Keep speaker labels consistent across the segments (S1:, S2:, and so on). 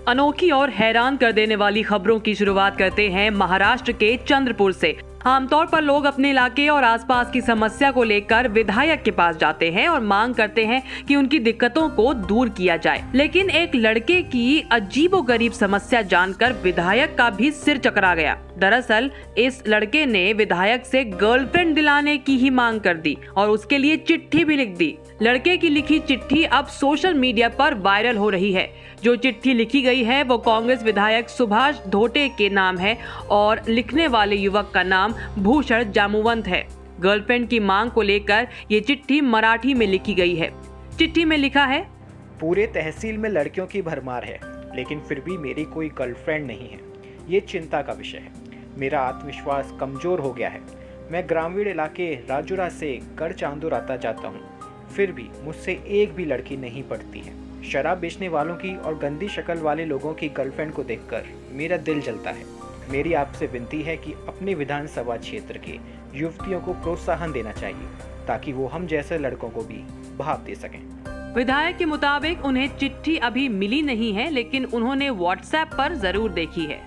S1: अनोखी और हैरान कर देने वाली खबरों की शुरुआत करते हैं महाराष्ट्र के चंद्रपुर से। आमतौर पर लोग अपने इलाके और आसपास की समस्या को लेकर विधायक के पास जाते हैं और मांग करते हैं कि उनकी दिक्कतों को दूर किया जाए, लेकिन एक लड़के की अजीबोगरीब समस्या जानकर विधायक का भी सिर चकरा गया। दरअसल इस लड़के ने विधायक से गर्लफ्रेंड दिलाने की ही मांग कर दी और उसके लिए चिट्ठी भी लिख दी। लड़के की लिखी चिट्ठी अब सोशल मीडिया पर वायरल हो रही है। जो चिट्ठी लिखी गई है वो कांग्रेस विधायक सुभाष धोटे के नाम है और लिखने वाले युवक का नाम भूषण जामुवंत है। गर्लफ्रेंड की मांग को लेकर ये चिट्ठी मराठी में लिखी गई है। चिट्ठी में लिखा है,
S2: पूरे तहसील में लड़कियों की भरमार है, लेकिन फिर भी मेरी कोई गर्लफ्रेंड नहीं है। ये चिंता का विषय है। मेरा आत्मविश्वास कमजोर हो गया है। मैं ग्रामीण इलाके राजुरा से गढ़चांदुर आता जाता हूँ, फिर भी मुझसे एक भी लड़की नहीं पड़ती है। शराब बेचने वालों की और गंदी शक्ल वाले लोगों की गर्लफ्रेंड को देखकर मेरा दिल जलता है। मेरी आपसे विनती है कि अपने विधानसभा क्षेत्र के युवतियों को प्रोत्साहन देना चाहिए ताकि वो हम जैसे लड़कों को भी भाव दे सकें।
S1: विधायक के मुताबिक उन्हें चिट्ठी अभी मिली नहीं है, लेकिन उन्होंने व्हाट्सएप पर जरूर देखी है।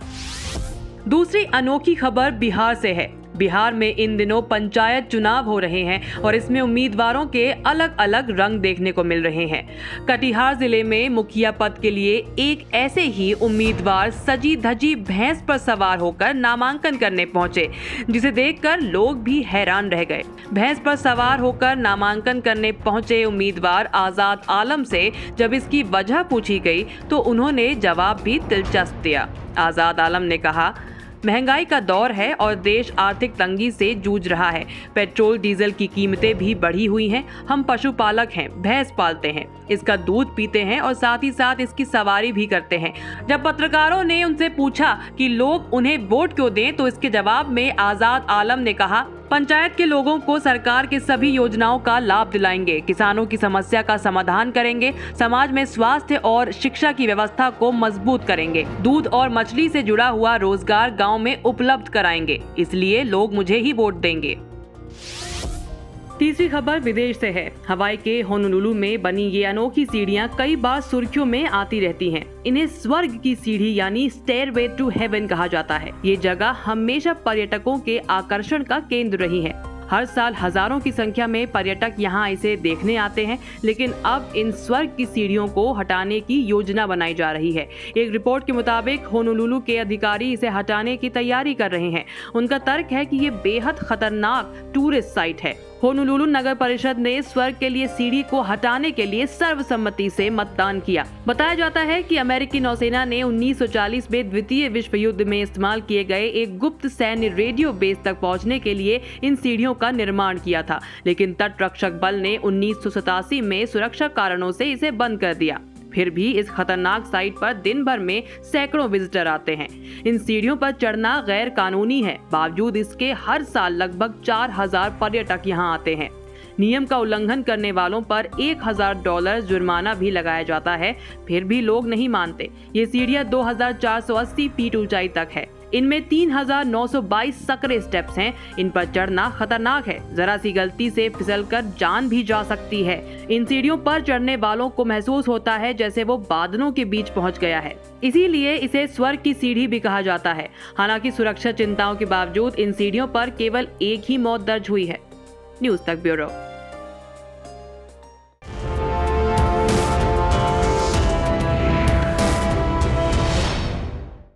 S1: दूसरी अनोखी खबर बिहार से है। बिहार में इन दिनों पंचायत चुनाव हो रहे हैं और इसमें उम्मीदवारों के अलग अलग रंग देखने को मिल रहे हैं। कटिहार जिले में मुखिया पद के लिए एक ऐसे ही उम्मीदवार सजी धजी भैंस पर सवार होकर नामांकन करने पहुंचे, जिसे देखकर लोग भी हैरान रह गए। भैंस पर सवार होकर नामांकन करने पहुंचे उम्मीदवार आजाद आलम से जब इसकी वजह पूछी गई तो उन्होंने जवाब भी दिलचस्प दिया। आजाद आलम ने कहा, महंगाई का दौर है और देश आर्थिक तंगी से जूझ रहा है। पेट्रोल डीजल की कीमतें भी बढ़ी हुई हैं। हम पशुपालक हैं, भैंस पालते हैं, इसका दूध पीते हैं और साथ ही साथ इसकी सवारी भी करते हैं। जब पत्रकारों ने उनसे पूछा कि लोग उन्हें वोट क्यों दें, तो इसके जवाब में आजाद आलम ने कहा, पंचायत के लोगों को सरकार के सभी योजनाओं का लाभ दिलाएंगे, किसानों की समस्या का समाधान करेंगे, समाज में स्वास्थ्य और शिक्षा की व्यवस्था को मजबूत करेंगे, दूध और मछली से जुड़ा हुआ रोजगार गांव में उपलब्ध कराएंगे, इसलिए लोग मुझे ही वोट देंगे। तीसरी खबर विदेश से है। हवाई के होनोलुलु में बनी ये अनोखी सीढ़ियां कई बार सुर्खियों में आती रहती हैं। इन्हें स्वर्ग की सीढ़ी यानी स्टेयरवे टू हेवन कहा जाता है। ये जगह हमेशा पर्यटकों के आकर्षण का केंद्र रही है। हर साल हजारों की संख्या में पर्यटक यहाँ इसे देखने आते हैं, लेकिन अब इन स्वर्ग की सीढ़ियों को हटाने की योजना बनाई जा रही है। एक रिपोर्ट के मुताबिक होनोलुलु के अधिकारी इसे हटाने की तैयारी कर रहे हैं। उनका तर्क है कि ये बेहद खतरनाक टूरिस्ट साइट है। होनोलुलु नगर परिषद ने स्वर्ग के लिए सीढ़ी को हटाने के लिए सर्वसम्मति से मतदान किया। बताया जाता है कि अमेरिकी नौसेना ने 1940 में द्वितीय विश्व युद्ध में इस्तेमाल किए गए एक गुप्त सैन्य रेडियो बेस तक पहुंचने के लिए इन सीढ़ियों का निर्माण किया था, लेकिन तटरक्षक बल ने 1987 में सुरक्षा कारणों से इसे बंद कर दिया। फिर भी इस खतरनाक साइट पर दिन भर में सैकड़ों विजिटर आते हैं। इन सीढ़ियों पर चढ़ना गैर कानूनी है, बावजूद इसके हर साल लगभग 4000 पर्यटक यहाँ आते हैं। नियम का उल्लंघन करने वालों पर $1000 जुर्माना भी लगाया जाता है, फिर भी लोग नहीं मानते। ये सीढ़ियाँ 2480 फीट ऊंचाई तक है। इनमें 3922 सकरे स्टेप्स हैं। इन पर चढ़ना खतरनाक है, जरा सी गलती से फिसलकर जान भी जा सकती है। इन सीढ़ियों पर चढ़ने वालों को महसूस होता है जैसे वो बादलों के बीच पहुंच गया है, इसीलिए इसे स्वर्ग की सीढ़ी भी कहा जाता है। हालांकि सुरक्षा चिंताओं के बावजूद इन सीढ़ियों पर केवल एक ही मौत दर्ज हुई है। न्यूज़ तक ब्यूरो।